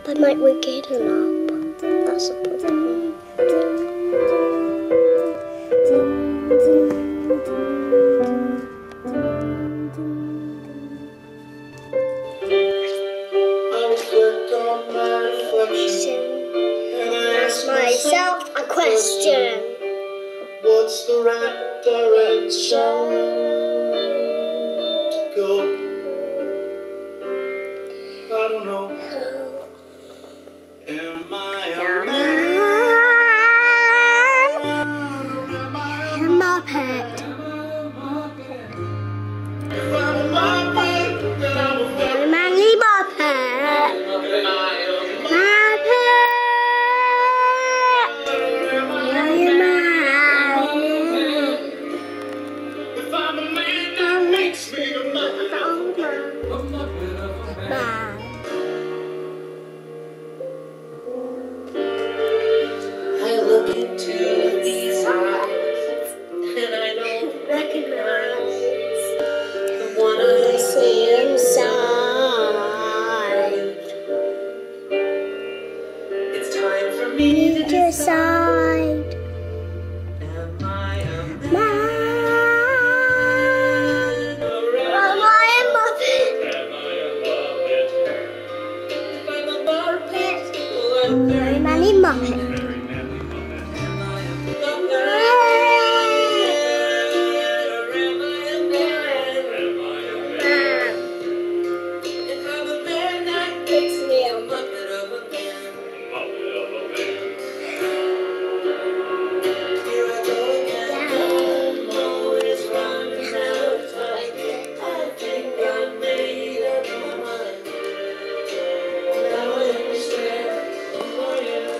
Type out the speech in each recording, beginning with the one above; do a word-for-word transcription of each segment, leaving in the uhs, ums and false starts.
But might we get enough? That's the problem. Ask myself a question. What's the right direction to go? I don't know. Am I a man? A Muppet. If I'm a Muppet, then I'm a very A manly Muppet. Muppet. Muppet. If I'm a man, that makes me a Muppet. A Muppet of a man. I look into these eyes, and I don't recognize the one I see inside. It's time for me to decide. Am I a man? Am I a Muppet? Am I a Muppet? If I'm a Muppet, well, I'm A very manly Muppet. very manly Muppet. Am I a Muppet? Or am I a man? Am I a man? If I'm a man, that makes me a Muppet of a man. Muppet of a man. Here I go again. I'm always running out of time. I think I made up my mind. Now I understand who I am.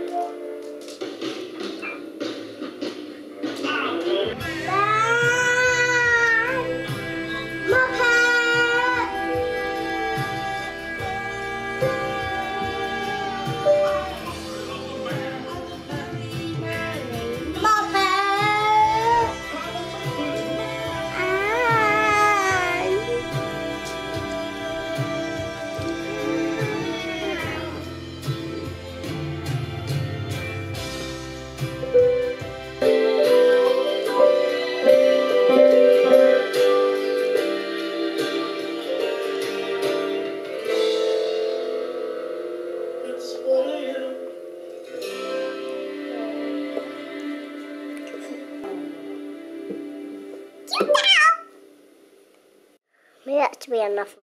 That's what I am. Maybe that to be enough.